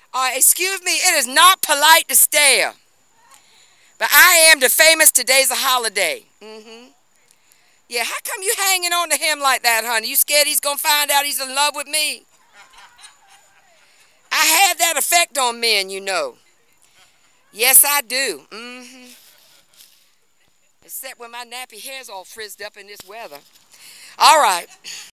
Excuse me, it is not polite to stare. But I am the famous today's a holiday. Yeah, how come you hanging on to him like that, honey? You scared he's going to find out he's in love with me? I have that effect on men, you know. Yes, I do. Except when my nappy hair's all frizzed up in this weather. All right.